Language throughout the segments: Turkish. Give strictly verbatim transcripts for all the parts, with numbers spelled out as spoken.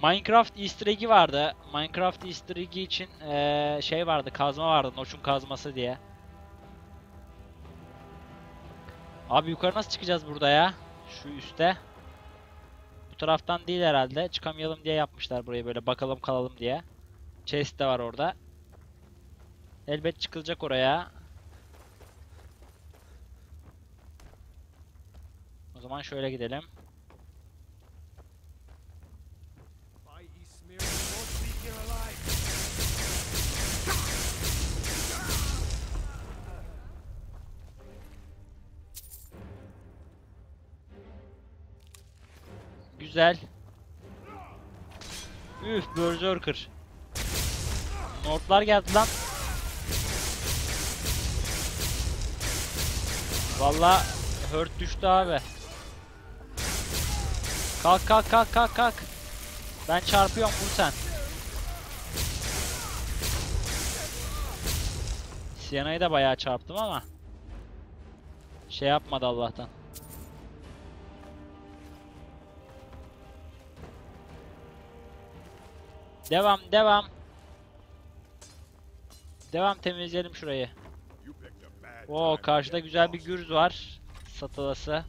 Minecraft Easter egg'i vardı. Minecraft Easter egg'i için ee, şey vardı, kazma vardı. Noş'un kazması diye. Abi yukarı nasıl çıkacağız burada ya? Şu üste. Bu taraftan değil herhalde. Çıkamayalım diye yapmışlar burayı, böyle bakalım kalalım diye. Chest de var orada. Elbet çıkılacak oraya. O zaman şöyle gidelim. Güzel. Üf, Berserker. Nordlar geldi lan. Vallahi hurt düştü abi. Kalk kalk kalk kalk kalk. Ben çarpıyorum, vur sen. Siena'yı da bayağı çarptım ama şey yapmadı Allah'tan. Devam devam. Devam, temizleyelim şurayı. Oo, karşıda güzel bir gürz var. Satılası.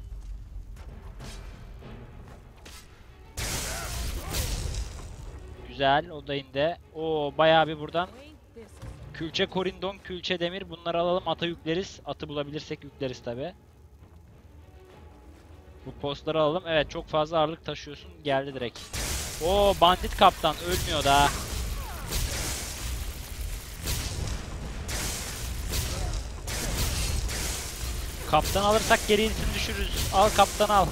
Güzel, o da indi. Oo, bayağı bir buradan. Külçe korindon, külçe demir, bunları alalım, ata yükleriz. Atı bulabilirsek yükleriz tabi. Bu postları alalım. Evet, çok fazla ağırlık taşıyorsun. Geldi direkt. Oo, bandit kaptan ölmüyor da. Kaptan alırsak gerisini düşürürüz. Al kaptan, al.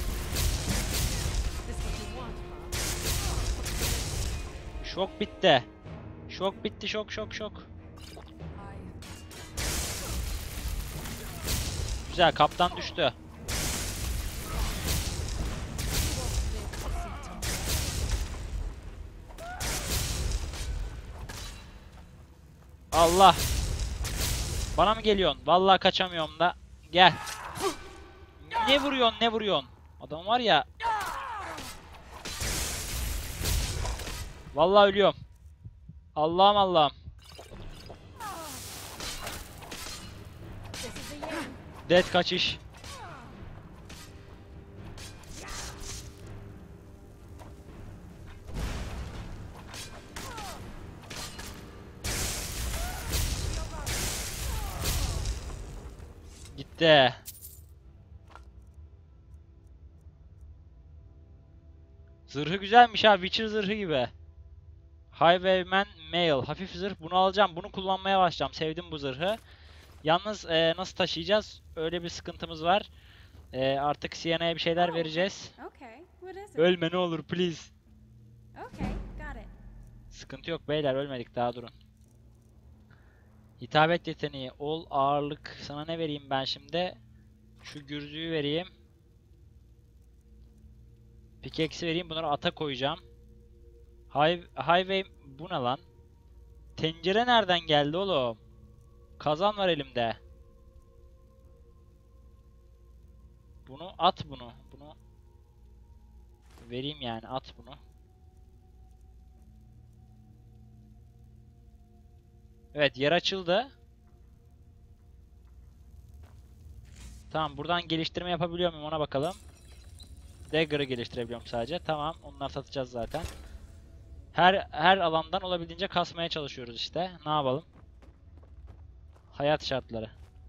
Şok bitti. Şok bitti, şok şok şok. Güzel, kaptan düştü. Allah. Bana mı geliyorsun? Vallahi kaçamıyorum da. Gel. Ne vuruyorsun, ne vuruyorsun? Adam var ya. Vallahi ölüyorum. Allah'ım Allah'ım. Dead kaçış. Gitti. Zırhı güzelmiş ha, Witcher zırhı gibi. Highwayman Mail. Hafif zırh. Bunu alacağım. Bunu kullanmaya başlayacağım. Sevdim bu zırhı. Yalnız e, nasıl taşıyacağız? Öyle bir sıkıntımız var. E, artık Siena'ya bir şeyler vereceğiz. Ölme ne olur please. Sıkıntı yok beyler, ölmedik daha, durun. Hitabet yeteneği. Ol ağırlık. Sana ne vereyim ben şimdi? Şu gürzüyü vereyim. Pickaxe'i vereyim. Bunları ata koyacağım. High, highway bu ne lan? Tencere nereden geldi oğlum? Kazan var elimde. Bunu at, bunu. Bunu vereyim yani, at bunu. Evet, yer açıldı. Tamam, buradan geliştirme yapabiliyor muyum ona bakalım. Dagger'ı geliştirebiliyorum sadece. Tamam, onları satacağız zaten. Her her alandan olabildiğince kasmaya çalışıyoruz işte. Ne yapalım? Hayat şartları.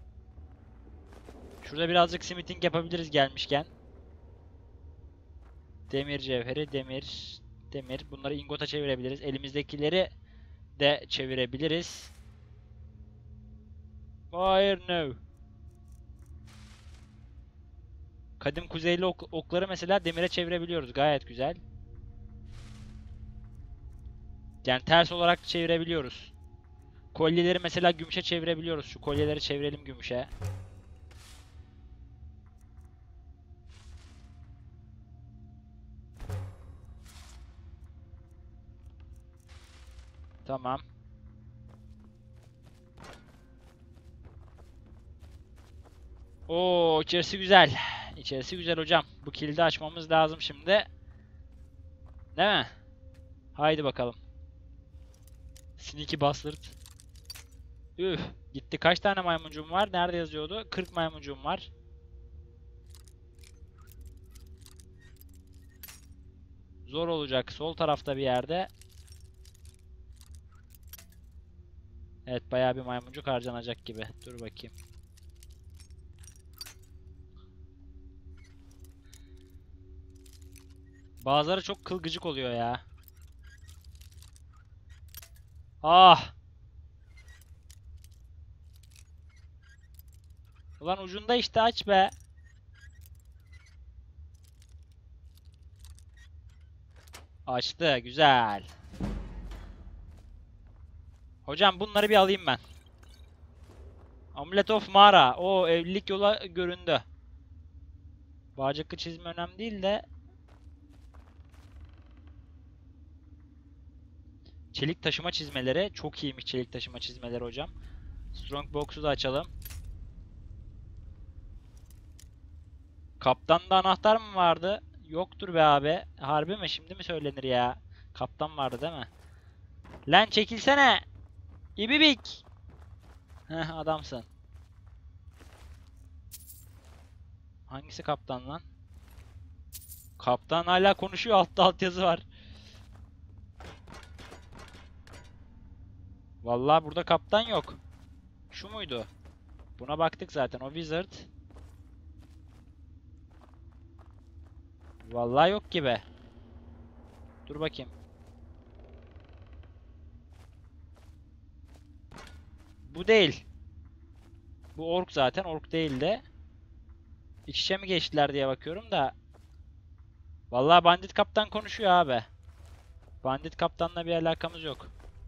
Şurada birazcık smithing yapabiliriz gelmişken. Demir cevheri, demir, demir. Bunları ingota çevirebiliriz. Elimizdekileri de çevirebiliriz. Hayır, no. Kadim kuzeyli ok okları mesela demire çevirebiliyoruz. Gayet güzel. Yani ters olarak çevirebiliyoruz. Kolyeleri mesela gümüşe çevirebiliyoruz. Şu kolyeleri çevirelim gümüşe. Tamam. Oo, içerisi güzel. İçerisi güzel hocam. Bu kilidi açmamız lazım şimdi. Değil mi? Haydi bakalım. Sneaky bastard. Üf. Gitti. Kaç tane maymuncuğum var? Nerede yazıyordu? kırk maymuncuğum var. Zor olacak. Sol tarafta bir yerde. Evet, bayağı bir maymuncuk harcanacak gibi. Dur bakayım. Bazıları çok kıl gıcık oluyor ya. Ah! Ulan ucunda işte, aç be. Açtı. Güzel. Hocam bunları bir alayım ben. Amulet of Mara. O evlilik yola göründü. Bağcıklı çizme önemli değil de. Çelik taşıma çizmeleri. Çok iyiymiş çelik taşıma çizmeleri hocam. Strong Box'u da açalım. Kaptanda anahtar mı vardı? Yoktur be abi. Harbi mi? Şimdi mi söylenir ya? Kaptan vardı değil mi? Lan çekilsene. İbibik. Heh, adamsın. Hangisi kaptan lan? Kaptan hala konuşuyor. Altta altyazı var. Vallahi burada kaptan yok. Şu muydu? Buna baktık zaten. O Wizard. Vallahi yok gibi. Dur bakayım. Bu değil. Bu ork zaten. Ork değil de. İç içe mi geçtiler diye bakıyorum da. Vallahi bandit kaptan konuşuyor abi. Bandit kaptanla bir alakamız yok.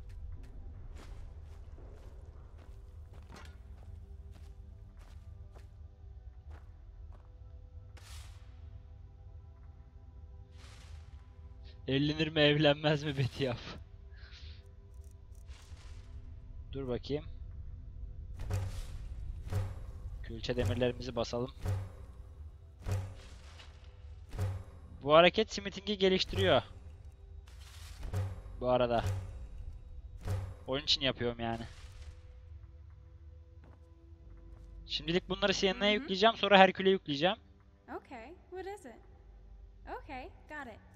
Evlenir mi evlenmez mi Betiyaf? Dur bakayım. Külçe demirlerimizi basalım. Bu hareket smithing'i geliştiriyor. Bu arada. Onun için yapıyorum yani. Şimdilik bunları Sienna'ya yükleyeceğim, sonra Herkül'e yükleyeceğim. Okay, what is it? Okay, got it.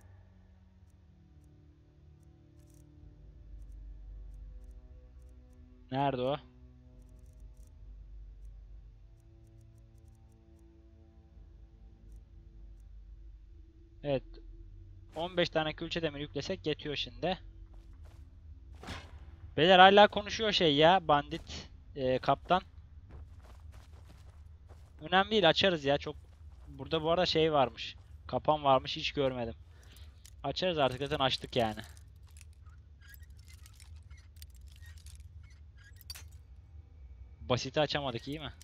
Nerede o? Evet. on beş tane külçe demir yüklesek yetiyor şimdi. Beyler hala konuşuyor şey ya. Bandit e, kaptan. Önemli değil, açarız ya. Çok burada bu arada şey varmış. Kapan varmış, hiç görmedim. Açarız artık, zaten açtık yani. Basiti açamadık, iyi mi?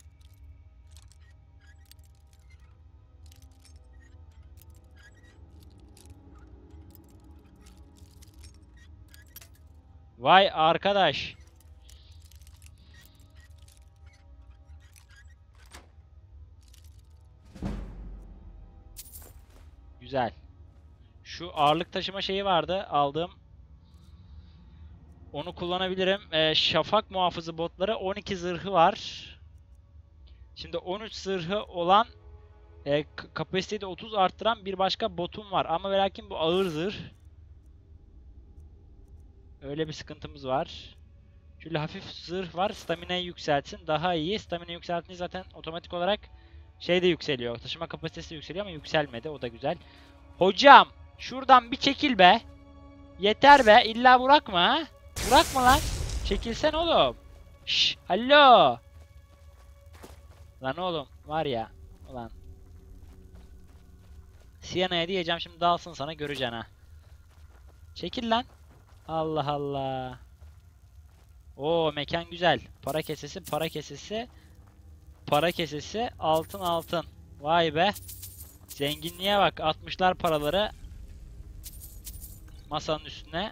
Vay arkadaş. Güzel. Şu ağırlık taşıma şeyi vardı, aldığım. Onu kullanabilirim. Ee, şafak muhafızı botları on iki zırhı var. Şimdi on üç zırhı olan e, kapasiteyi de otuz arttıran bir başka botum var. Ama ve lakin bu ağır zırh. Öyle bir sıkıntımız var. Şöyle hafif zırh var. Stamina'yı yükseltsin. Daha iyi. Stamina yükseltince zaten otomatik olarak şey de yükseliyor. Taşıma kapasitesi de yükseliyor ama yükselmedi. O da güzel. Hocam şuradan bir çekil be. Yeter be. İlla bırakma ha. Bırakma lan. Çekilsen oğlum. Şş, alo. Lan oğlum var ya. Ulan. Siena'ya diyeceğim şimdi, dalsın sana, göreceksin ha. Çekil lan. Allah Allah. Oo, mekan güzel. Para kesesi, para kesesi. Para kesesi, altın altın. Vay be. Zenginliğe bak. Atmışlar paraları masanın üstüne.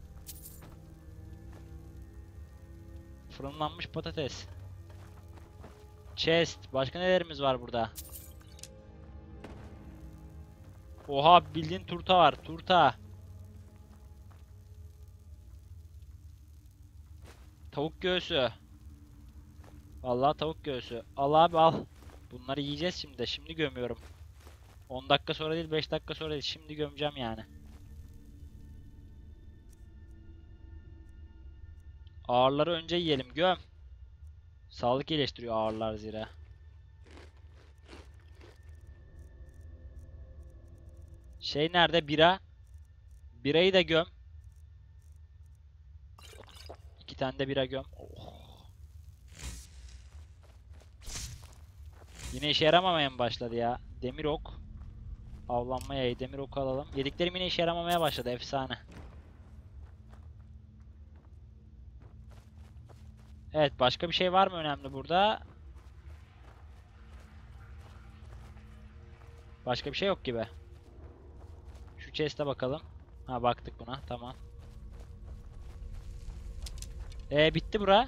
Fırınlanmış patates. Chest. Başka nelerimiz var burada? Oha, bildiğin turta var. Turta. Tavuk göğsü. Vallahi tavuk göğsü. Al abi al. Bunları yiyeceğiz şimdi de. Şimdi gömüyorum. on dakika sonra değil, beş dakika sonra değil. Şimdi gömeceğim yani. Ağırları önce yiyelim. Göm. Sağlık iyileştiriyor ağırlar zira. Şey nerede? Bira. Birayı da göm. İki tane de bira göm. Oh. Yine işe yaramamaya mı başladı ya? Demir ok. Avlanma yayı. Demir oku alalım. Yediklerim yine işe yaramamaya başladı. Efsane. Evet. Başka bir şey var mı önemli burada? Başka bir şey yok gibi. Şu chest'e bakalım. Ha baktık buna. Tamam. Ee bitti bura.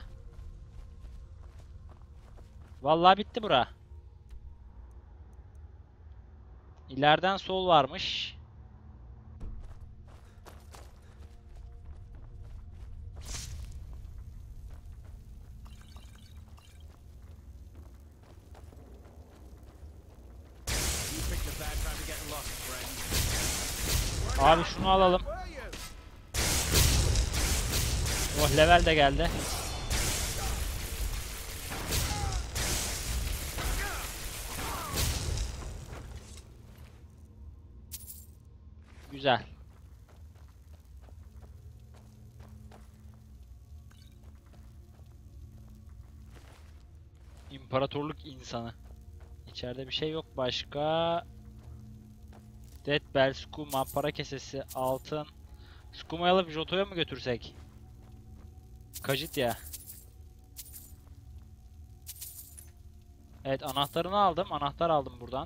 Vallahi bitti bura. İleriden sol varmış. Abi şunu alalım. Oh level de geldi. Güzel. İmparatorluk insanı. İçeride bir şey yok başka. Dead Bell, Skuma, para kesesi, altın. Skuma'yı alıp Joto'ya mı götürsek? Kajit ya. Evet anahtarını aldım. Anahtar aldım buradan.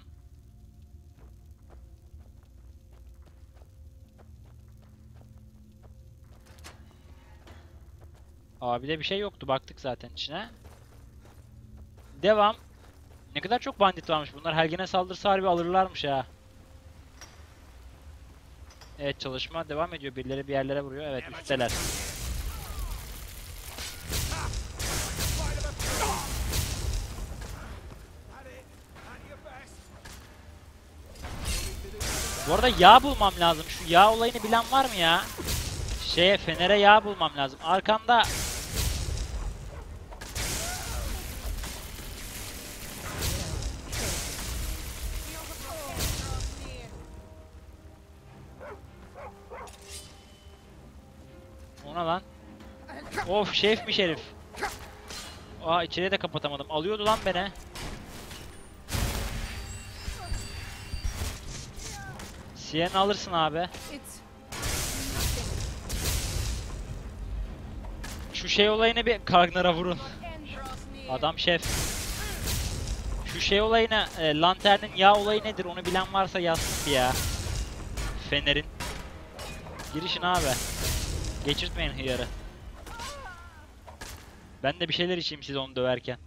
Abi de bir şey yoktu. Baktık zaten içine. Devam. Ne kadar çok bandit varmış bunlar. Helgen'e saldırsa harbi alırlarmış ha. Evet çalışma devam ediyor. Birileri bir yerlere vuruyor. Evet üstteler. Bu arada yağ bulmam lazım. Şu yağ olayını bilen var mı ya? Şeye fenere yağ bulmam lazım. Arkamda ona lan. Of şefmiş herif. Aa içeriye de kapatamadım. Alıyordu lan beni. Siyen alırsın abi. Şu şey olayını bir Kagnar'a vurun. Adam şef. Şu şey olayına e, lanternin yağ olayı nedir onu bilen varsa yazsın ya. Fenerin. Girişin abi. Geçirtmeyin hıyarı. Ben de bir şeyler içeyim siz onu döverken.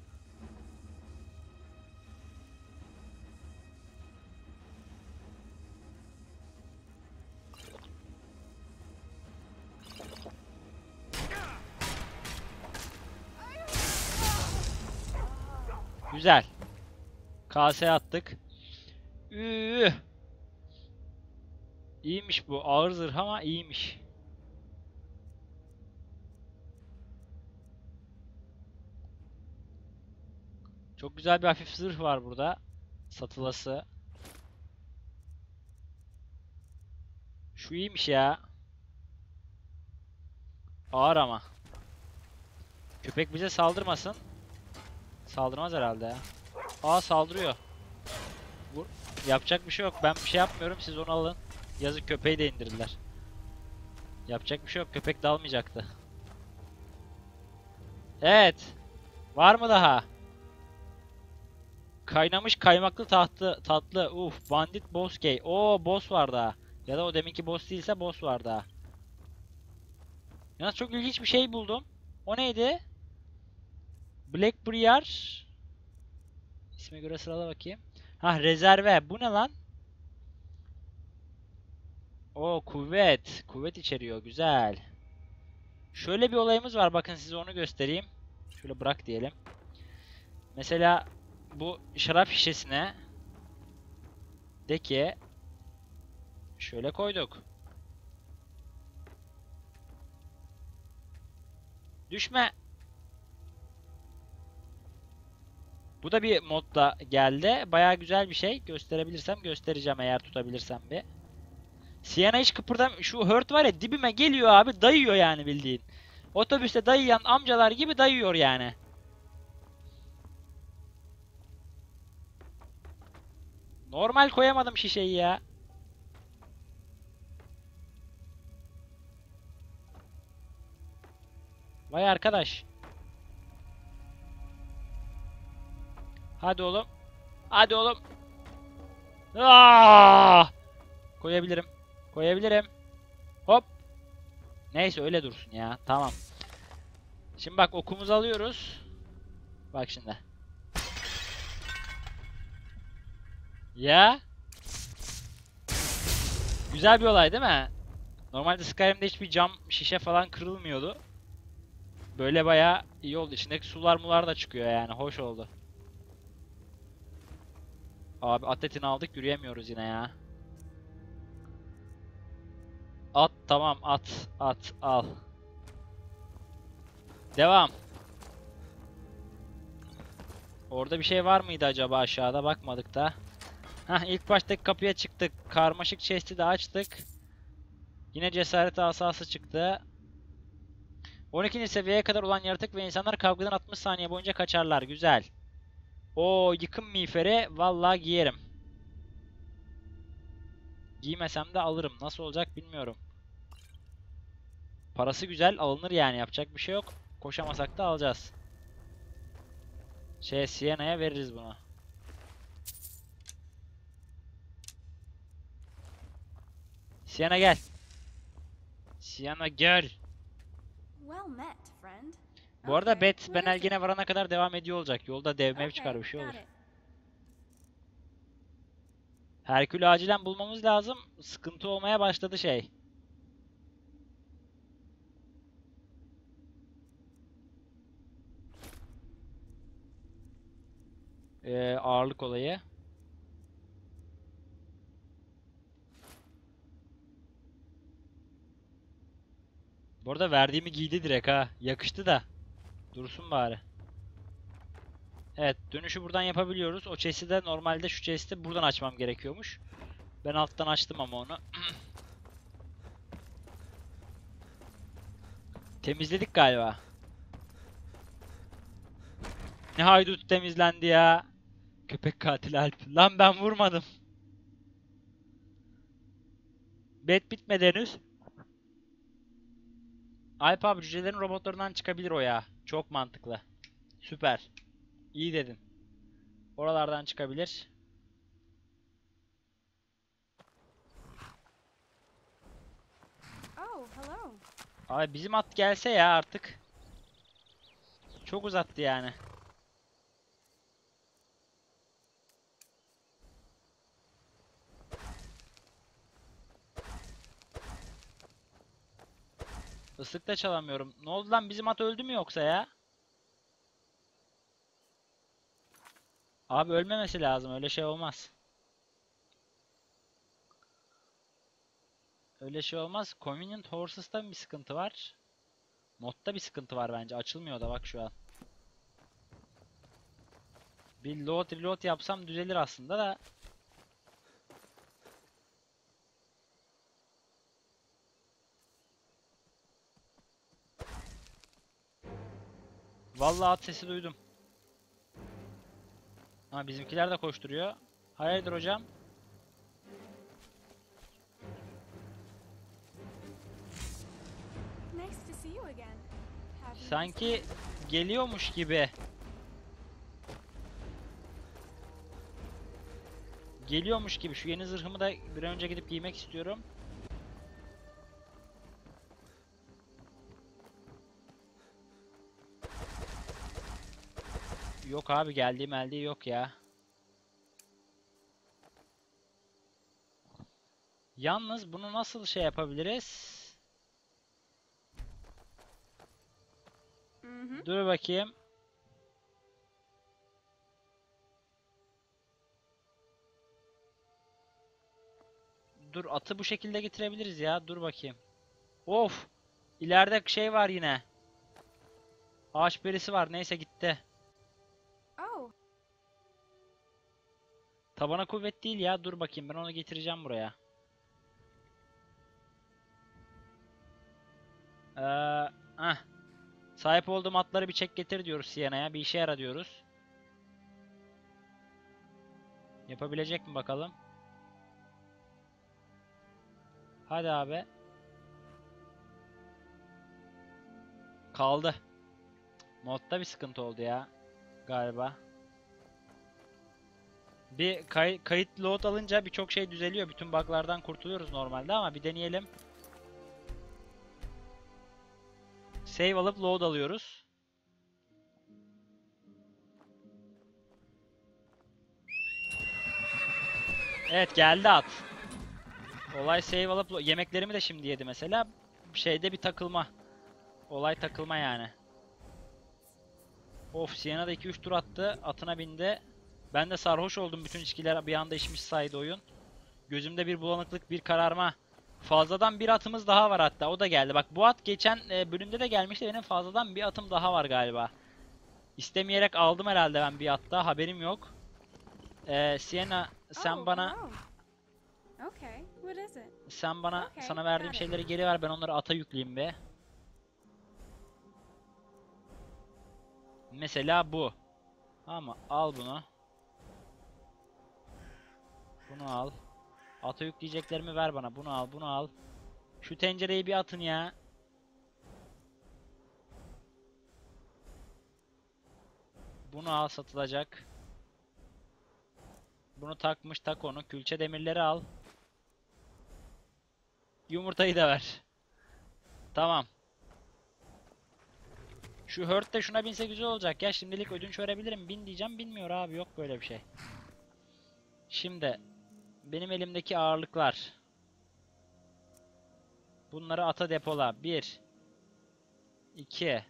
Güzel. Kase attık. Üü. İyiymiş bu. Ağır zırh ama iyiymiş. Çok güzel bir hafif zırh var burada. Satılası. Şu iyiymiş ya. Ağır ama. Köpek bize saldırmasın. Saldırmaz herhalde ya. Aa saldırıyor. Bu yapacak bir şey yok. Ben bir şey yapmıyorum. Siz onu alın. Yazık köpeği de indirdiler. Yapacak bir şey yok. Köpek dalmayacaktı. Evet. Var mı daha? Kaynamış kaymaklı tahtlı tatlı. Uf, bandit boss gay. Oo boss var daha. Ya da o deminki boss değilse boss var daha. Yalnız çok ilginç bir şey buldum. O neydi? Blackbriar. İsme göre sırala bakayım. Hah rezerve. Bu ne lan? O kuvvet. Kuvvet içeriyor. Güzel. Şöyle bir olayımız var. Bakın size onu göstereyim. Şöyle bırak diyelim. Mesela bu şarap şişesine de ki şöyle koyduk. Düşme. Bu da bir modda geldi. Bayağı güzel bir şey. Gösterebilirsem göstereceğim eğer tutabilirsem bir. Sienna hiç kıpırdam. Şu Hurt var ya dibime geliyor abi. Dayıyor yani bildiğin. Otobüste dayıyan amcalar gibi dayıyor yani. Normal koyamadım şişeyi ya. Vay arkadaş. Hadi oğlum. Hadi oğlum. Aa! Koyabilirim. Koyabilirim. Hop. Neyse öyle dursun ya. Tamam. Şimdi bak okumuzu alıyoruz. Bak şimdi. Ya. Güzel bir olay değil mi? Normalde Skyrim'de hiçbir cam şişe falan kırılmıyordu. Böyle bayağı iyi oldu. İçindeki sular mular da çıkıyor yani. Hoş oldu. Abi atletini aldık, yürüyemiyoruz yine ya. At, tamam, at at al. Devam. Orada bir şey var mıydı acaba aşağıda? Bakmadık da. Hah, ilk baştaki kapıya çıktık. Karmaşık chest'i de açtık. Yine cesaret asası çıktı. on ikinci seviyeye kadar olan yaratık ve insanlar kavgadan altmış saniye boyunca kaçarlar. Güzel. O yıkım miğferi vallahi giyerim. Giymesem de alırım. Nasıl olacak bilmiyorum. Parası güzel, alınır yani, yapacak bir şey yok. Koşamasak da alacağız. Şey, Sienna'ya veririz bunu. Sienna gel. Sienna gel. Well met, friend. Bu arada Okay, Bet what ben is it? Elgin'e varana kadar devam ediyor olacak. Yolda dev mev çıkar, Okay, bir şey olur. got it. Herkül'ü acilen bulmamız lazım. Sıkıntı olmaya başladı şey. Ee, ağırlık olayı. Bu arada verdiğimi giydi direkt ha. Yakıştı da. Dursun bari. Evet, dönüşü buradan yapabiliyoruz. O chest'i de normalde şu chest'i buradan açmam gerekiyormuş. Ben alttan açtım ama onu. Temizledik galiba. Ne haydut temizlendi ya. Köpek katili Alp. Lan ben vurmadım. Bet bitmedi henüz. Alp abi cücelerin robotlarından çıkabilir o ya. Çok mantıklı. Süper. İyi dedin. Oralardan çıkabilir. Oh, hello. Abi bizim at gelse ya artık. Çok uzattı yani. Islık da çalamıyorum. Ne oldu lan, bizim at öldü mü yoksa ya? Abi ölmemesi lazım, öyle şey olmaz. Öyle şey olmaz. Convenient Horses'ta bir sıkıntı var. Modda bir sıkıntı var bence. Açılmıyor da bak şu an. Bir load reload yapsam düzelir aslında da. Vallahi at sesi duydum. Ha, bizimkiler de koşturuyor. Hayırdır hocam? Nice to see you again. Have you Sanki geliyormuş gibi. Geliyormuş gibi. Şu yeni zırhımı da bir an önce gidip giymek istiyorum. Yok abi, geldiği meldiği yok ya. Yalnız bunu nasıl şey yapabiliriz? Mm-hmm. Dur bakayım. Dur, atı bu şekilde getirebiliriz ya. Dur bakayım. Of. İleride şey var yine. Ağaç berisi var. Neyse gitti. Oh, Tabana kuvvet değil ya. Dur bakayım. Ben onu getireceğim buraya. Ee, heh. Sahip olduğum atları bir çek getir diyoruz Siena'ya. Bir işe yara diyoruz. Yapabilecek mi bakalım? Hadi abi. Kaldı. Modda bir sıkıntı oldu ya. Galiba. Bir kay kayıt load alınca birçok şey düzeliyor. Bütün bug'lardan kurtuluyoruz normalde ama bir deneyelim. Save alıp load alıyoruz. Evet, geldi at. Olay save alıp lo- yemeklerimi de şimdi yedi mesela. Şeyde bir takılma. Olay takılma yani. Of, Sienna da iki üç tur attı. Atına bindi. Ben de sarhoş oldum. Bütün içkiler bir anda içmiş saydı oyun. Gözümde bir bulanıklık, bir kararma. Fazladan bir atımız daha var hatta. O da geldi. Bak, bu at geçen e, bölümde de gelmişti. Benim fazladan bir atım daha var galiba. İstemeyerek aldım herhalde ben bir at daha. Haberim yok. Ee, Sienna, sen oh, bana oh. Okay, what is it? sen bana Okay, sana verdiğim got it. şeyleri geri ver. Ben onları ata yükleyeyim be. Mesela bu. Ama al bunu. Bunu al. Ata yükleyeceklerimi ver bana. Bunu al, bunu al. Şu tencereyi bir atın ya. Bunu al, satılacak. Bunu takmış, tak onu. Külçe demirleri al. Yumurtayı da ver. Tamam. Şu Hurt de şuna binse güzel olacak ya. Şimdilik ödünç verebilirim. Bin diyeceğim. Binmiyor abi. Yok böyle bir şey. Şimdi benim elimdeki ağırlıklar. Bunları ata depola. Bir. iki.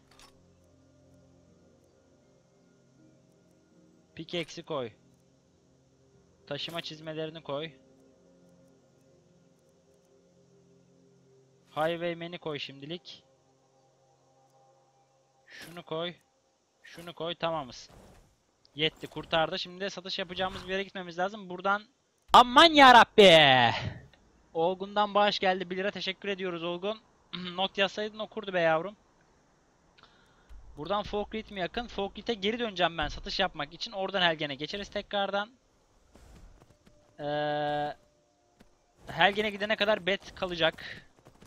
Pickaxe'i koy. Taşıma çizmelerini koy. Highwayman'i koy şimdilik. Şunu koy. Şunu koy. Tamamız. Yetti. Kurtardı. Şimdi de satış yapacağımız bir yere gitmemiz lazım. Buradan... Aman yarabbi! Olgun'dan bağış geldi. bir lira teşekkür ediyoruz Olgun. Not yazsaydın okurdu be yavrum. Buradan Folkreed mi yakın? Folkreed'e geri döneceğim ben satış yapmak için. Oradan Helgen'e geçeriz tekrardan. Ee, Helgen'e gidene kadar bet kalacak.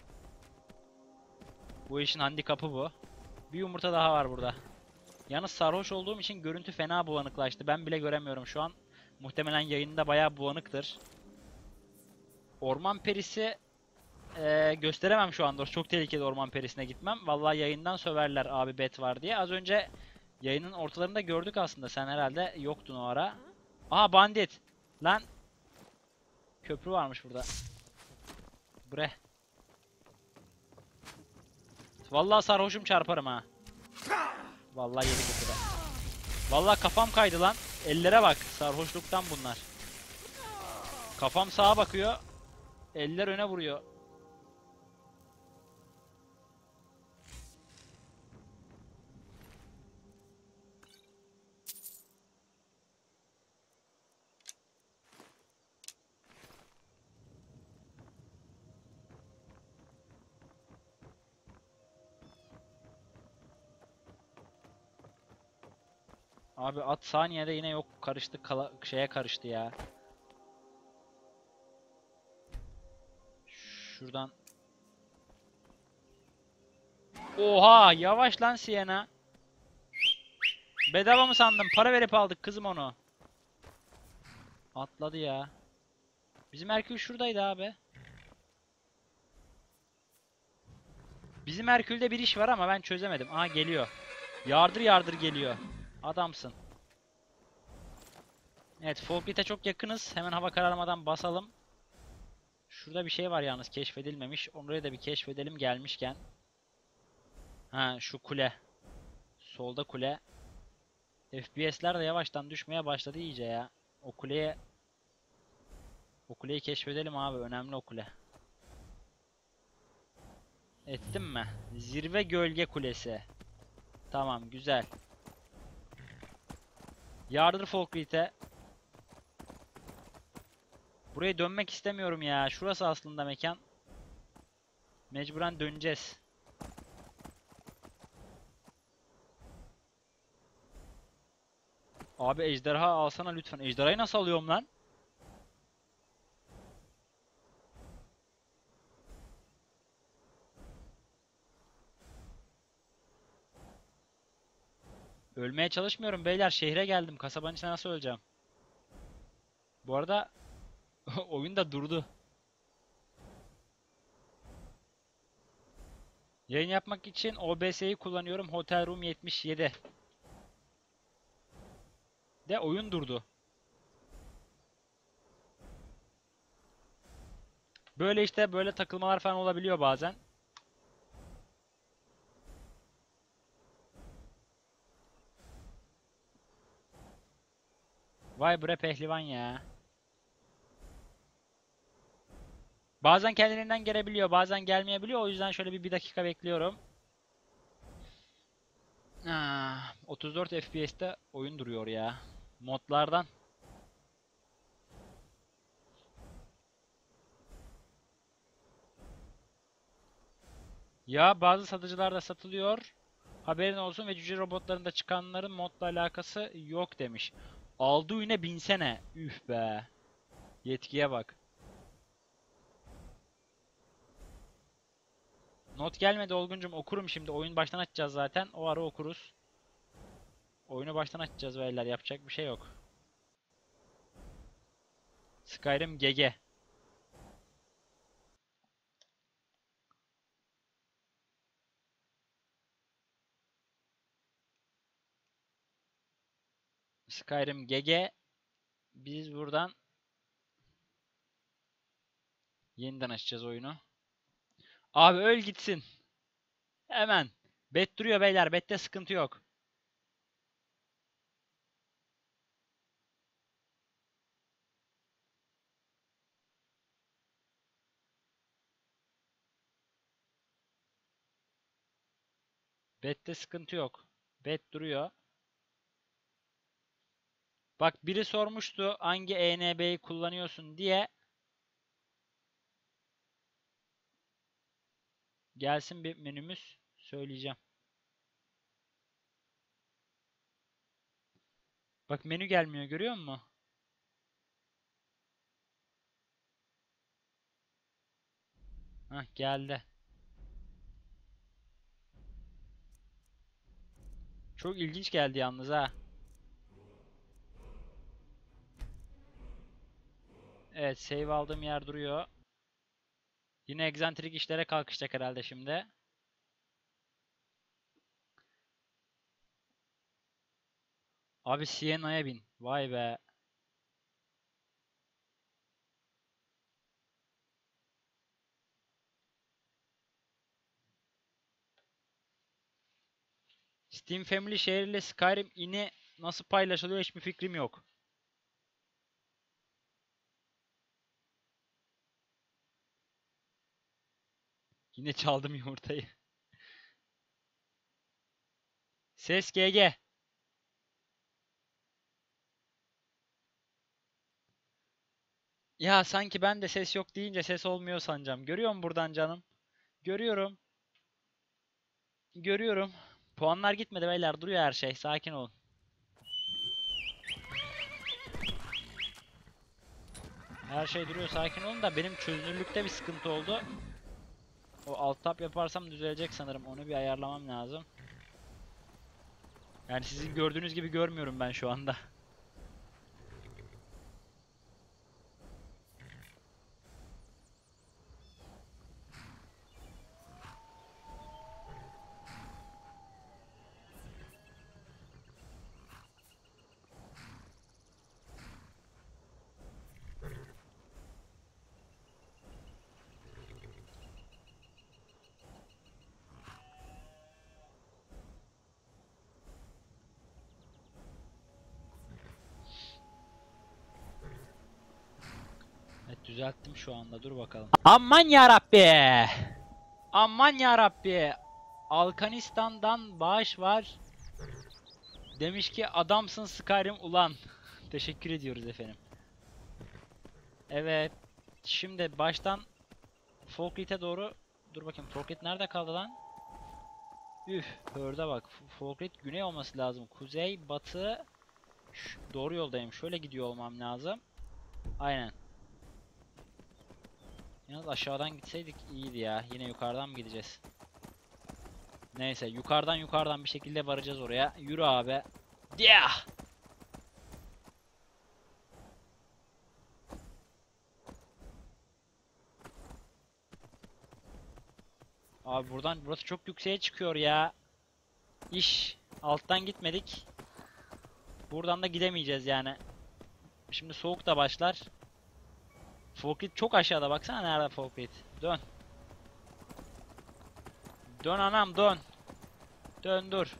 Bu işin handikapı bu. Bir yumurta daha var burada. Yalnız sarhoş olduğum için görüntü fena bulanıklaştı. Ben bile göremiyorum şu an. Muhtemelen yayında bayağı bulanıktır. Orman perisi e, gösteremem şu anda. Çok tehlikeli orman perisine gitmem. Vallahi yayından söverler abi bet var diye. Az önce yayının ortalarında gördük aslında. Sen herhalde yoktun o ara. Aha, bandit. Lan. Köprü varmış burada. Bre. Vallahi sarhoşum, çarparım ha. Vallahi yedik o kadar. Vallahi kafam kaydı lan. Ellere bak. Sarhoşluktan bunlar. Kafam sağa bakıyor. Eller öne vuruyor. Abi at saniyede yine yok, karıştı, kala şeye karıştı ya. Şuradan. Oha, yavaş lan Sienna. Bedava mı sandın? Para verip aldık kızım onu. Atladı ya. Bizim Herkül şuradaydı abi. Bizim Herkül'de bir iş var ama ben çözemedim. Aha, geliyor. Yardır yardır geliyor. Adamsın. Evet, Folkreed'e çok yakınız. Hemen hava kararmadan basalım. Şurada bir şey var yalnız, keşfedilmemiş. Oraya da bir keşfedelim gelmişken. Ha, şu kule. Solda kule. F P S'ler de yavaştan düşmeye başladı iyice ya. O kuleye o kuleyi keşfedelim abi. Önemli o kule. Ettim mi? Zirve gölge kulesi. Tamam, güzel. Yardır Folkreed'e. Buraya dönmek istemiyorum ya. Şurası aslında mekan. Mecburen döneceğiz. Abi ejderha alsana lütfen. Ejderhayı nasıl alıyorum lan? Ölmeye çalışmıyorum beyler. Şehre geldim. Kasabanın içine nasıl öleceğim? Bu arada oyun da durdu. Yayın yapmak için O B S'yi kullanıyorum. Hotel Room yetmiş yedi. De oyun durdu. Böyle işte böyle takılmalar falan olabiliyor bazen. Vay bre pehlivan ya. Bazen kendiliğinden gelebiliyor, bazen gelmeyebiliyor. O yüzden şöyle bir, bir dakika bekliyorum. Ah, otuz dört F P S'te oyun duruyor ya. Modlardan. Ya bazı satıcılarda satılıyor. Haberin olsun ve cüce robotlarında çıkanların modla alakası yok demiş. Alduin'e binsene. Üf be. Yetkiye bak. Not gelmedi Olguncum, okurum şimdi. Oyun baştan açacağız zaten. O ara okuruz. Oyunu baştan açacağız beyler. Yapacak bir şey yok. Skyrim G G. Skyrim G G. Biz buradan yeniden açacağız oyunu. Abi öl gitsin. Hemen. Bet duruyor beyler. Bette sıkıntı yok. Bette sıkıntı yok. Bet duruyor. Bak biri sormuştu hangi E N B'yi kullanıyorsun diye. Gelsin bir menümüz. Söyleyeceğim. Bak menü gelmiyor, görüyor musun? Hah, geldi. Çok ilginç geldi yalnız ha. Evet, save aldığım yer duruyor. Yine egzantrik işlere kalkışacak herhalde şimdi. Abi Sienna'ya bin. Vay be. Steam Family Share ile Skyrim ini nasıl paylaşılıyor hiçbir fikrim yok. Yine çaldım yumurtayı. Ses G G. Ya sanki ben de ses yok deyince ses olmuyor sanacağım. Görüyor musun buradan canım? Görüyorum. Görüyorum. Puanlar gitmedi beyler. Duruyor her şey. Sakin olun. Her şey duruyor. Sakin olun da benim çözünürlükte bir sıkıntı oldu. O alt tab yaparsam düzelecek sanırım. Onu bir ayarlamam lazım. Yani sizin gördüğünüz gibi görmüyorum ben şu anda. Düzelttim şu anda. Dur bakalım. Aman yarabbi. Aman yarabbi. Alkanistan'dan bağış var. Demiş ki adamsın Skyrim ulan. Teşekkür ediyoruz efendim. Evet. Şimdi baştan Folkreed'e doğru. Dur bakayım, Folkreed nerede kaldı lan? Üf, Hörde bak. Folkreed güney olması lazım. Kuzey, batı. Ş doğru yoldayım. Şöyle gidiyor olmam lazım. Aynen. Yalnız aşağıdan gitseydik iyiydi ya. Yine yukarıdan mı gideceğiz? Neyse, yukarıdan yukarıdan bir şekilde varacağız oraya. Yürü abi. Yeah! Abi buradan, burası çok yükseğe çıkıyor ya. İş. Alttan gitmedik. Buradan da gidemeyeceğiz yani. Şimdi soğuk da başlar. Folkreed çok aşağıda, baksana nerede Folkreed. Dön. Dön anam dön. Dön dur.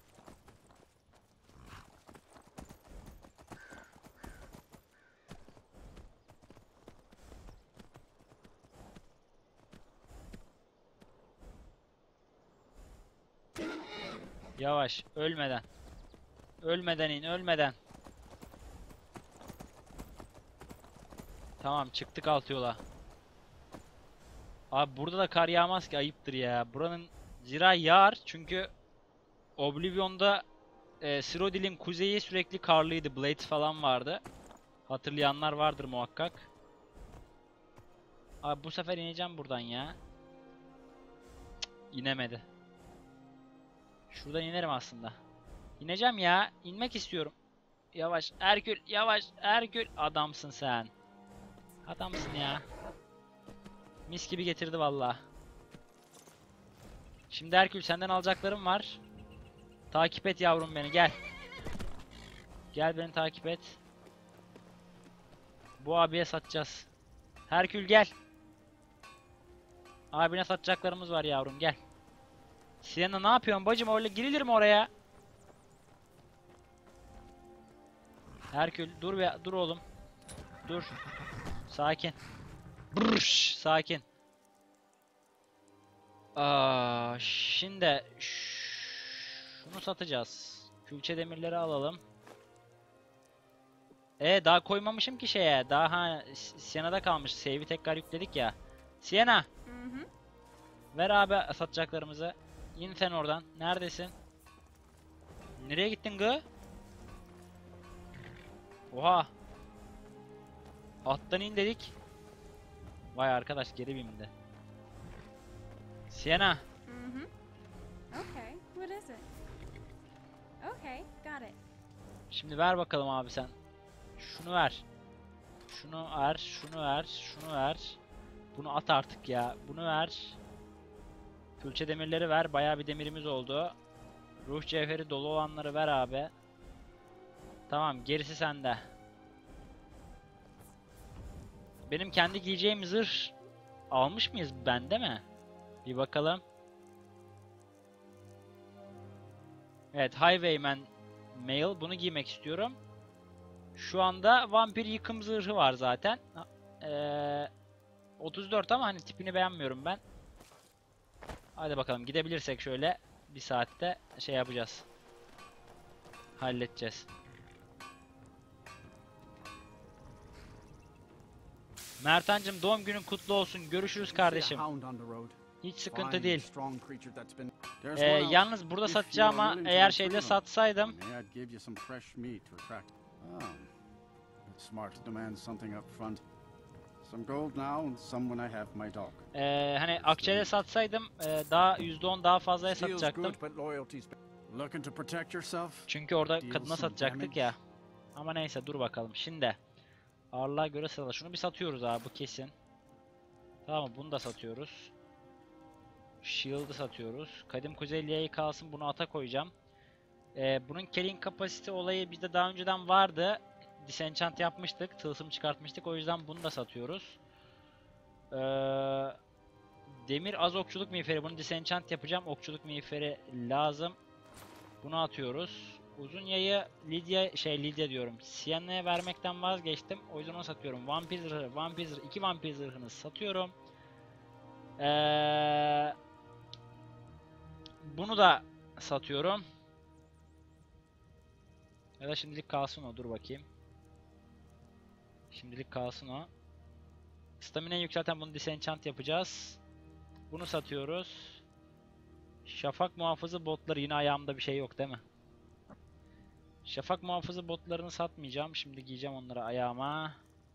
Yavaş, ölmeden. Ölmeden in, ölmeden. Tamam, çıktık alt yola. Abi burada da kar yağmaz ki, ayıptır ya. Buranın zira yağar çünkü Oblivion'da e, Cyrodiil'in kuzeyi sürekli karlıydı. Blades falan vardı. Hatırlayanlar vardır muhakkak. Abi bu sefer ineceğim buradan ya. Cık, inemedi. Şuradan inerim aslında. İneceğim ya. İnmek istiyorum. Yavaş. Herkül. Yavaş. Herkül. Adamsın sen. Adamsın ya. Mis gibi getirdi valla. Şimdi Herkül, senden alacaklarım var. Takip et yavrum beni. Gel. Gel beni takip et. Bu abiye satacağız. Herkül gel. Abine satacaklarımız var yavrum, gel. Sienna ne yapıyorsun bacım, öyle girilir mi oraya? Herkül dur be, dur oğlum. Dur. Sakin. Brrş, sakin. Aa, şimdi şunu satacağız. Külçe demirleri alalım. E daha koymamışım ki şeye. Daha ha Sienna'da kalmış. Save'i tekrar yükledik ya. Sienna. Mm-hmm. Ver abi satacaklarımızı. İn sen oradan. Neredesin? Nereye gittin gı? Oha. Attan in dedik. Vay arkadaş, geri bindi. Sienna. Mm-hmm. Okay, what is it? Okay, got it. Şimdi ver bakalım abi sen. Şunu ver. Şunu ver, şunu ver, şunu ver. Bunu at artık ya. Bunu ver. Külçe demirleri ver. Bayağı bir demirimiz oldu. Ruh cevheri dolu olanları ver abi. Tamam, gerisi sende. Benim kendi giyeceğim zırh almış mıyız, bende mi? Bir bakalım. Evet, Highwayman Mail, bunu giymek istiyorum. Şu anda vampir yıkım zırhı var zaten. Ee, otuz dört ama hani tipini beğenmiyorum ben. Hadi bakalım, gidebilirsek şöyle bir saatte şey yapacağız. Halledeceğiz. Mertancığım, doğum günün kutlu olsun. Görüşürüz kardeşim. Hiç sıkıntı değil. Ee, yalnız burada satacağıma eğer şeyde satsaydım. Ee, hani akçede satsaydım e, daha yüzde on daha fazlaya satacaktım. Çünkü orada kadına satacaktık ya. Ama neyse, dur bakalım. Şimdi ağırlığa göre sırala. Şunu bir satıyoruz abi, bu kesin. Tamam, bunu da satıyoruz. Shield'ı satıyoruz. Kadim Kuzeyliye'yi kalsın, bunu ata koyacağım. Ee, bunun carrying capacity olayı bizde daha önceden vardı. Disenchant yapmıştık, tılsım çıkartmıştık. O yüzden bunu da satıyoruz. Ee, demir az okçuluk miğferi. Bunu disenchant yapacağım. Okçuluk miğferi lazım. Bunu atıyoruz. Uzun yayı Lydia şey Lydia diyorum. Sienna'ya vermekten vazgeçtim. O yüzden onu satıyorum. Vampir zırhı, vampir zırhı, iki vampir zırhını satıyorum. Ee, bunu da satıyorum. Ya da şimdilik kalsın o. Dur bakayım. Şimdilik kalsın o. Stamina'yı yükselten bunu disenchant yapacağız. Bunu satıyoruz. Şafak muhafızı botları, yine ayağımda bir şey yok değil mi? Şafak muhafızı botlarını satmayacağım. Şimdi giyeceğim onları ayağıma.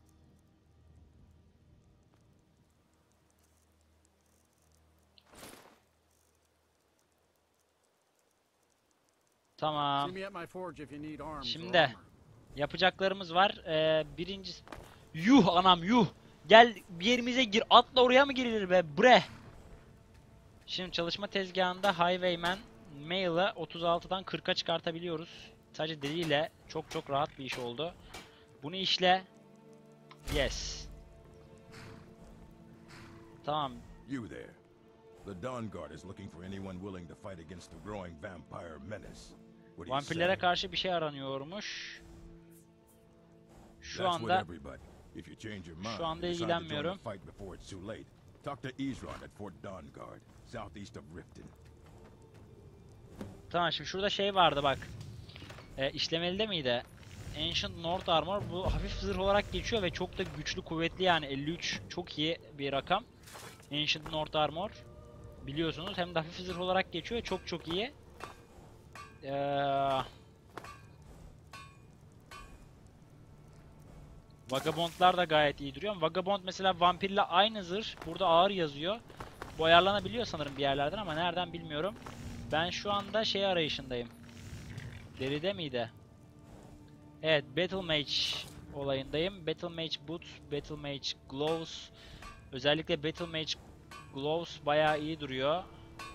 Tamam. See me at my forge if you need arms or Şimdi armor. yapacaklarımız var. Ee, birinci... Yuh anam yuh! Gel bir yerimize gir. Atla oraya mı girilir be bre? Şimdi çalışma tezgahında Highwayman Mail'ı otuz altıdan kırka çıkartabiliyoruz. Sadece deliyle çok çok rahat bir iş oldu. Bunu işle. Yes. Tamam. You there. The Dawn Guard is looking for anyone willing to fight against the growing vampire menace. What do you Vampirlere say? karşı bir şey aranıyormuş. Şu That's what anda everybody. If you change your mind, şu anda and decide to join ilgilenmiyorum. the fight before it's too late. Talk to Ezron at Fort Dawn Guard, southeast of Riften. Tamam, şimdi şurada şey vardı bak. E, işlemeli miydi? Ancient North Armor, bu hafif zırh olarak geçiyor ve çok da güçlü, kuvvetli yani. elli üç çok iyi bir rakam. Ancient North Armor biliyorsunuz, hem de hafif zırh olarak geçiyor, çok çok iyi. Ee, Vagabondlar da gayet iyi duruyor. Vagabond mesela vampirle aynı zırh, burada ağır yazıyor. Bu ayarlanabiliyor sanırım bir yerlerden ama nereden bilmiyorum. Ben şu anda şey arayışındayım. Deride miydi? Evet, Battle Mage olayındayım. Battle Mage Boots, Battle Mage Gloves. Özellikle Battle Mage Gloves bayağı iyi duruyor.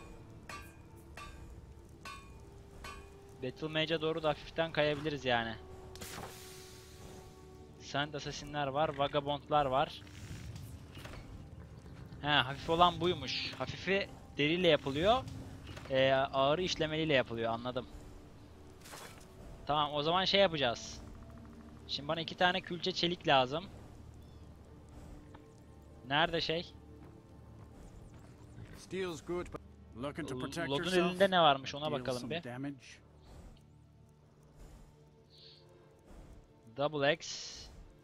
Battle Mage'e doğru da hafiften kayabiliriz yani. Sand Assassin'ler var, Vagabondlar var. He, hafif olan buymuş. Hafifi deriyle yapılıyor. Ee, ağırı işlemeliyle yapılıyor, anladım. Tamam, o zaman şey yapacağız. Şimdi bana iki tane külçe çelik lazım. Nerede şey? Steel's good, but looking to protect Lod'un yourself. elinde ne varmış ona Deal bakalım some bir. damage. Double X,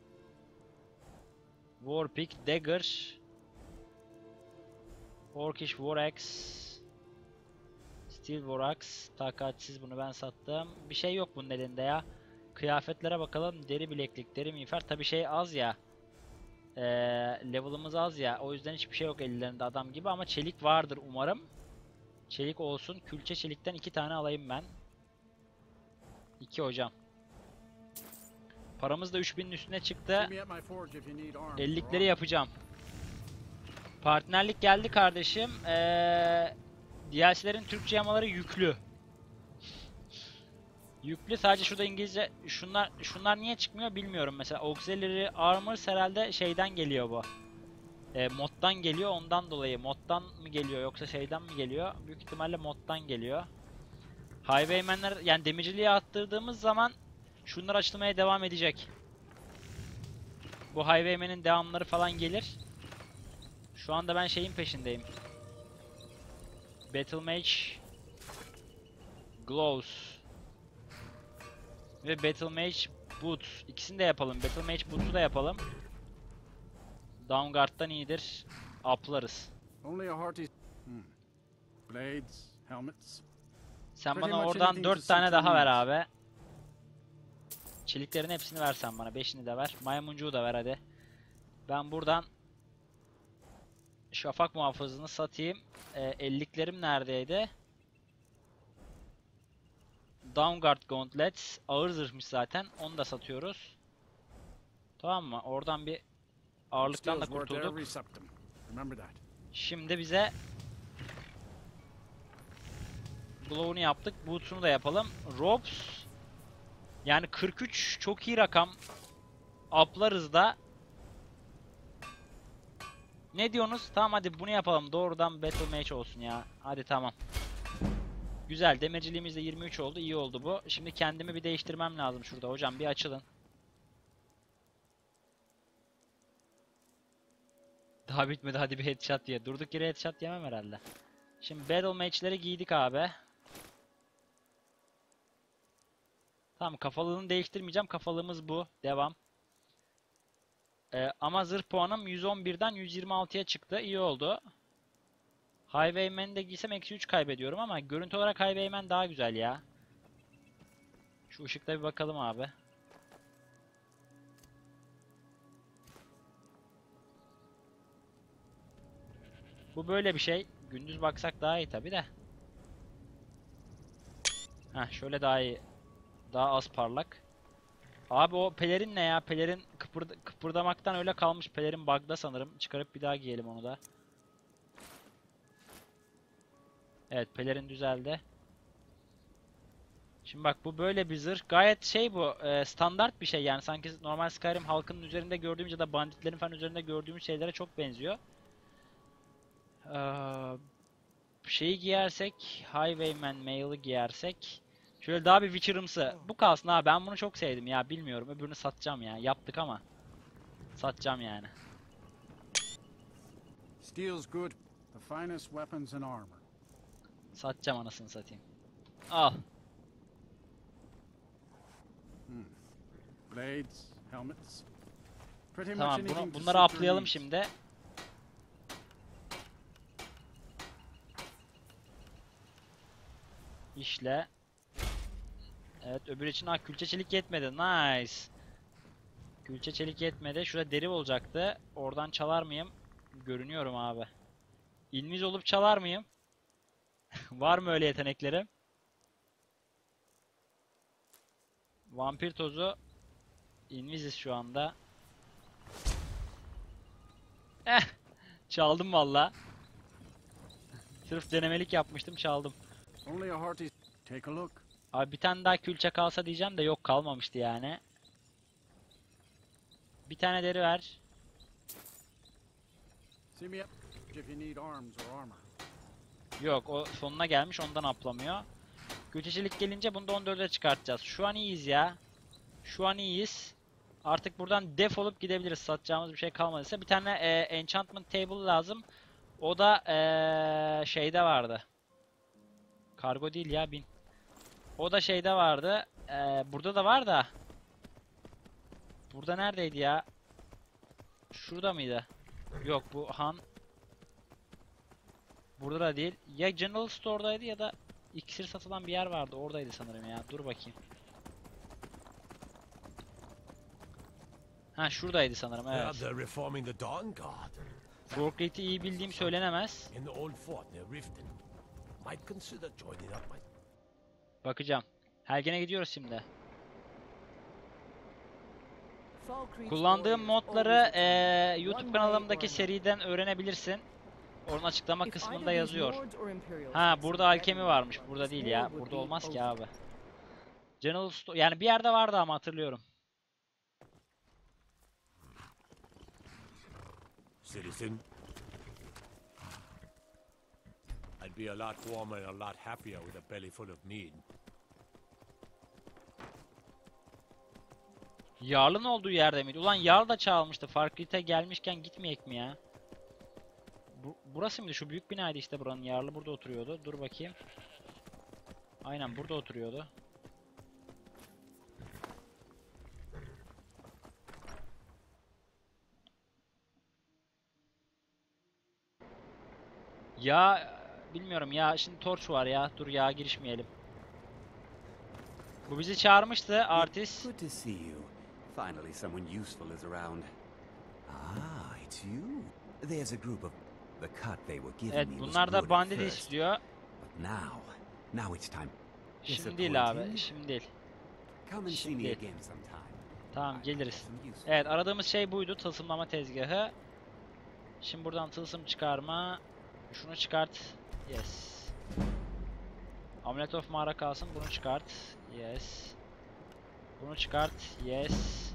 Warpick, Dagger, Orkish War Axe, Steel War Axe, takatsiz, bunu ben sattım. Bir şey yok bunun elinde ya. Kıyafetlere bakalım. Deri bileklik, deri miğfer. Tabi şey az ya. Ee, level'ımız az ya. O yüzden hiçbir şey yok ellerinde adam gibi ama çelik vardır umarım. Çelik olsun. Külçe çelikten iki tane alayım ben. İki hocam. Paramız da üç binin üstüne çıktı. See me at my forge if you need arms or ellikleri armor. yapacağım. Partnerlik geldi kardeşim. Ee, D L C'lerin Türkçe yamaları yüklü. Yüklü, sadece şurada İngilizce. Şunlar şunlar niye çıkmıyor bilmiyorum. Mesela Auxiliary Armors herhalde şeyden geliyor bu. E, moddan geliyor, ondan dolayı. Moddan mı geliyor yoksa şeyden mi geliyor? Büyük ihtimalle moddan geliyor. Highwaymenler, yani demirciliğe attırdığımız zaman şunlar açılmaya devam edecek. Bu Highwaymen'in devamları falan gelir. Şu anda ben şeyin peşindeyim. Battle Mage Gloves ve Battle Mage Boots. İkisini de yapalım. Battle Mage Boots'u da yapalım. Downguard'dan iyidir. Uplarız. Only a hearty. Hmm. Blades, helmets. Sen Pretty bana much oradan anything to dört tane suit your daha ver needs. abi. Çeliklerin hepsini versen bana. beşini de ver. Maymuncuğu da ver hadi. Ben buradan şafak muhafızını satayım. Ee, elliklerim neredeydi? Downguard Gauntlets. Ağır zırhmış zaten. Onu da satıyoruz. Tamam mı? Oradan bir ağırlıktan da Steel's worth kurtulduk. every septim. Remember that. Şimdi bize Glow'unu yaptık. Boots'unu da yapalım. Robes. Yani kırk üç çok iyi rakam. Uplarız da. Ne diyorsunuz? Tamam hadi bunu yapalım. Doğrudan Battle Mage olsun ya. Hadi tamam. Güzel. Demirciliğimiz de yirmi üç oldu. İyi oldu bu. Şimdi kendimi bir değiştirmem lazım şurada. Hocam bir açılın. Daha bitmedi, hadi bir headshot diye. Durduk yere headshot yemem herhalde. Şimdi Battle Mage'leri giydik abi. Tamam, kafalığını değiştirmeyeceğim. Kafalığımız bu. Devam. Ee, ama zırh puanım yüz on birden yüz yirmi altıya çıktı. İyi oldu. Highwayman'i de giysem eksi üç kaybediyorum ama görüntü olarak Highwayman daha güzel ya. Şu ışıkta bir bakalım abi. Bu böyle bir şey. Gündüz baksak daha iyi tabi de. Heh, şöyle daha iyi. Daha az parlak. Abi o pelerin ne ya? Pelerin kıpırda kıpırdamaktan öyle kalmış. Pelerin bug'da sanırım. Çıkarıp bir daha giyelim onu da. Evet, pelerin düzeldi. Şimdi bak, bu böyle bir zırh. Gayet şey bu. E, standart bir şey yani. Sanki normal Skyrim halkının üzerinde gördüğümüz ya da banditlerin falan üzerinde gördüğümüz şeylere çok benziyor. Ee, şeyi giyersek, Highwayman Mail'ı giyersek, şöyle daha bir Witcher'ımsı. Bu kalsın abi. Ben bunu çok sevdim ya. Bilmiyorum. Öbürünü satacağım ya. Yaptık ama. Satacağım yani. Steel's good. The finest weapons and armor. Satacağım anasını satayım. Al. Hmm. Blades, helmets. Pretty much Tamam, anything bunu, to bunları suit your uplayalım needs. şimdi. İşle. Evet, öbür için ha, külçe çelik yetmedi. Nice. Külçe çelik yetmedi. Şurada deri olacaktı. Oradan çalar mıyım? Görünüyorum abi. İlmiz olup çalar mıyım? Var mı öyle yeteneklerim? Vampir tozu. İlmiziz şu anda. Eh! Çaldım valla. Sırf denemelik yapmıştım, çaldım. Only a hearty. Take a look. Abi bir tane daha külçe kalsa diyeceğim de yok, kalmamıştı yani. Bir tane deri ver. See me up if you need arms or armor. Yok, o sonuna gelmiş, ondan aplamıyor. Külçecilik gelince bunu da on dörde çıkartacağız. Şu an iyiyiz ya. Şu an iyiyiz. Artık buradan defolup gidebiliriz. Satacağımız bir şey kalmadıysa. Bir tane e, enchantment table lazım. O da e, şeyde vardı. Kargo değil ya, bin. O da şeyde vardı. E, burada da var da. Burada neredeydi ya? Şurada mıydı? Yok, bu Han. Burada da değil. Ya General Store'daydı ya da iksir satılan bir yer vardı. Oradaydı sanırım ya. Dur bakayım. Ha, şuradaydı sanırım, Yeah, evet. they're reforming the Dawn Guard. Warcraft'i iyi bildiğim söylenemez. In the old fort near Riften. Might consider joining up my... Bakacağım. Helgen'e gidiyoruz şimdi. Falkreath's Kullandığım warriors modları always eee, return, YouTube one kanalımdaki way or seriden öğrenebilirsin. Onun açıklama another. If kısmında either these yazıyor. lords or Imperials Ha, had burada some alkemi weapons, varmış. Burada this değil war ya. would Burada be olmaz ki over. abi. General Store, yani bir yerde vardı ama hatırlıyorum. Citizen. I'd be a lot warmer and a lot happier with a belly full of mead. Yarl'ın olduğu yerde miydi? Ulan Yarl da çağırmıştı. Farklite gelmişken gitmeyek mi ya? Bu, burası mıydı? Şu büyük binaydı işte buranın. Yarlı burada oturuyordu. Dur bakayım. Aynen burada oturuyordu. Ya bilmiyorum ya. Şimdi torç var ya. Dur ya, girişmeyelim. Bu bizi çağırmıştı artist. Good to see you. Finally, someone useful is around. Ah, it's you. There's a group of the cut they were giving Evet, me was bunlar good da at bandit first, istiyor. but now, now it's time. Şimdi değil abi. Disappointing? Şimdi değil. Come and see Şimdi. me again sometime. Tamam, I've got geliriz. some useful- Evet, aradığımız şey buydu. Tılsımlama tezgahı. Şimdi buradan tılsım çıkarma. Şunu çıkart. Yes. Amulet of Mara kalsın. Bunu çıkart. Yes. Bunu çıkart. Yes.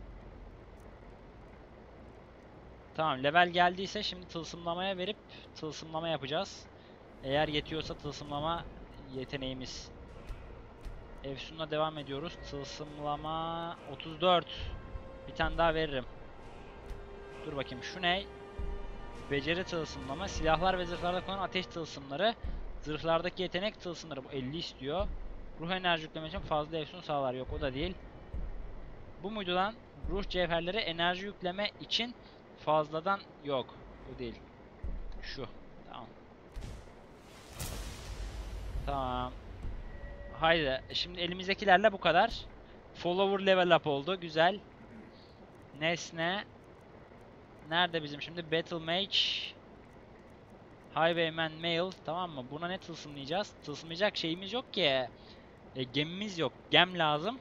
Tamam, level geldiyse şimdi tılsımlamaya verip tılsımlama yapacağız. Eğer yetiyorsa tılsımlama yeteneğimiz. Efsun'la devam ediyoruz. Tılsımlama otuz dört. Bir tane daha veririm. Dur bakayım şu ne? Beceri tılsımlama. Silahlar ve zırhlarda kullanılan ateş tılsımları. Zırhlardaki yetenek tılsımları. Bu elli istiyor. Ruh enerji yükleme için fazla efsun sağlar. Yok o da değil. Bu muydu lan? Ruh cevherleri enerji yükleme için fazladan yok. Bu değil. Şu. Tamam. Tamam. Haydi. Şimdi elimizdekilerle bu kadar. Follower level up oldu. Güzel. Nesne. Nerede bizim şimdi? Battle Mage. Highwayman Mail. Tamam mı? Buna ne tılsımlayacağız? Tılsımlayacak şeyimiz yok ki. E, gemimiz yok. Gem lazım.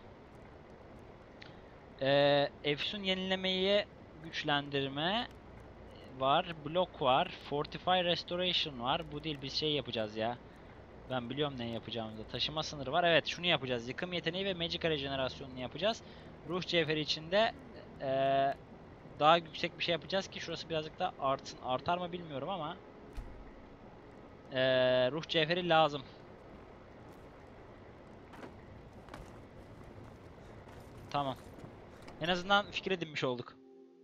E, Efsun yenilemeyi güçlendirme var. Block var. Fortify Restoration var. Bu değil. Biz şey yapacağız ya. Ben biliyorum ne yapacağımızı. Taşıma sınırı var. Evet şunu yapacağız. Yıkım yeteneği ve Magic rejenerasyonunu yapacağız. Ruh cevheri içinde ee, daha yüksek bir şey yapacağız ki şurası birazcık da artsın. Artar mı bilmiyorum ama ee, ruh cevheri lazım. Tamam. En azından fikir edinmiş olduk.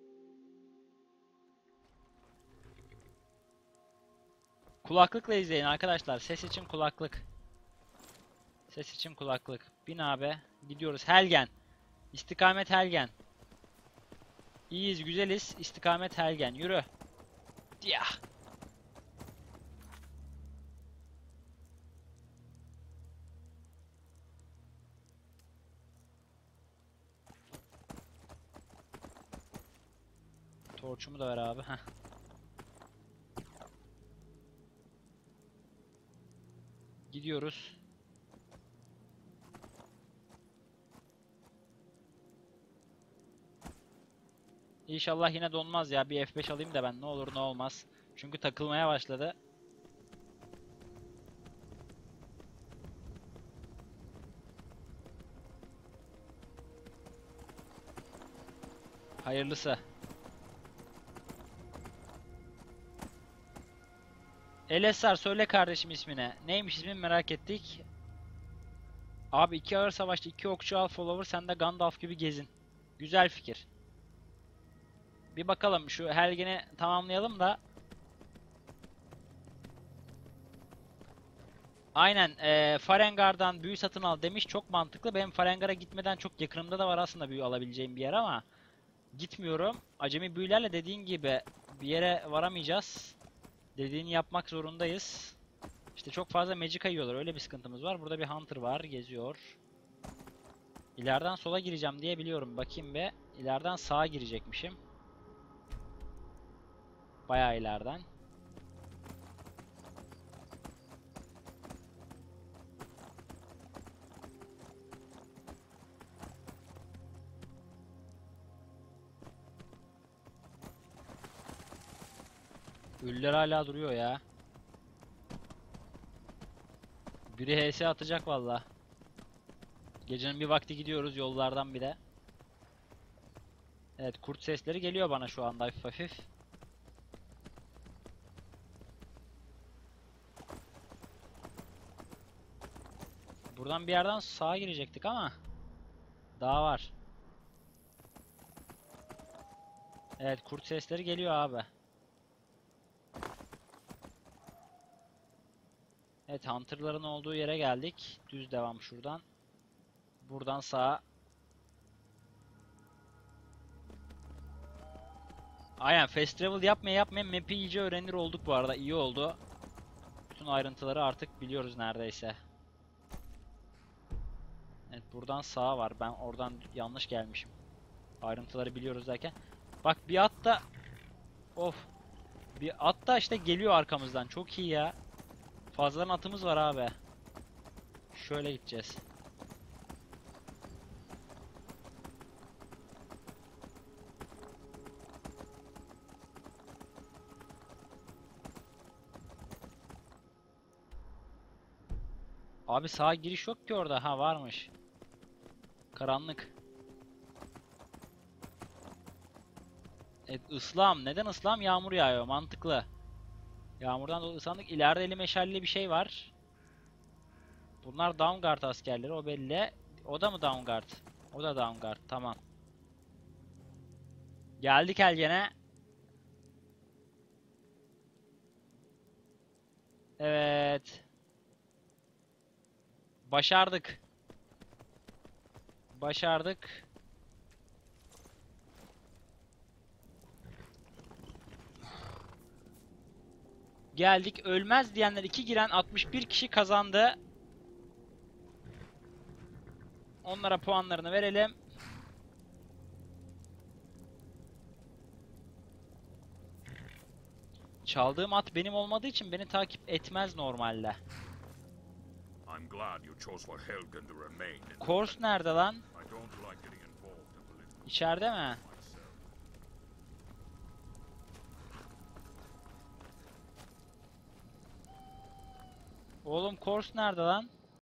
Kulaklıkla izleyin arkadaşlar. Ses için kulaklık. Ses için kulaklık. Bin abi. Gidiyoruz. Helgen. İstikamet Helgen. İyiyiz, güzeliz. İstikamet Helgen. Yürü. Diyah. Torçumu da ver abi. Heh. Gidiyoruz. İnşallah yine donmaz ya. Bir F beş alayım da ben. Ne olur ne olmaz. Çünkü takılmaya başladı. Hayırlısı. Elessar söyle kardeşim ismine. Neymiş ismin merak ettik. Abi iki ağır savaşta iki okçu al follower sen de Gandalf gibi gezin. Güzel fikir. Bir bakalım şu Helgen'i tamamlayalım da. Aynen e, Farengar'dan büyü satın al demiş. Çok mantıklı. Benim Farengar'a gitmeden çok yakınımda da var aslında büyü alabileceğim bir yer ama gitmiyorum. Acemi büyülerle dediğin gibi bir yere varamayacağız. Dediğini yapmak zorundayız. İşte çok fazla magic yiyorlar. Öyle bir sıkıntımız var. Burada bir hunter var. Geziyor. İleriden sola gireceğim diye biliyorum. Bakayım be. İleriden sağa girecekmişim. Bayağı ileriden. Ölüler hala duruyor ya. Biri H S atacak valla. Gecenin bir vakti gidiyoruz yollardan bir de. Evet kurt sesleri geliyor bana şu anda hafif hafif. Buradan bir yerden sağa girecektik ama daha var. Evet kurt sesleri geliyor abi. Evet hunter'ların olduğu yere geldik. Düz devam şuradan. Buradan sağa. Aynen fast travel yapmaya yapmaya map'i iyice öğrenir olduk bu arada. İyi oldu. Bütün ayrıntıları artık biliyoruz neredeyse. Evet buradan sağa var. Ben oradan yanlış gelmişim. Ayrıntıları biliyoruz derken. Bak bir at da of. Bir at da işte geliyor arkamızdan. Çok iyi ya. Fazladan atımız var abi. Şöyle gideceğiz. Abi sağa giriş yok ki orada. Ha varmış. Karanlık. Evet ıslam. Neden ıslam? Yağmur yağıyor. Mantıklı. Yağmurdan dolayı ıslandık. İleride eli meşalli bir şey var. Bunlar Dawnguard askerleri, o belli. O da mı Dawnguard? O da Dawnguard, tamam. Geldik Helgen'e. Evet. Başardık. Başardık. Geldik. Ölmez diyenler iki giren altmış bir kişi kazandı. Onlara puanlarını verelim. Çaldığım at benim olmadığı için beni takip etmez normalde. I'm glad you chose for Helgen to remain in the Kors nerede lan? I don't like getting involved in political İçeride mi? myself. Oğlum Kors nerede lan?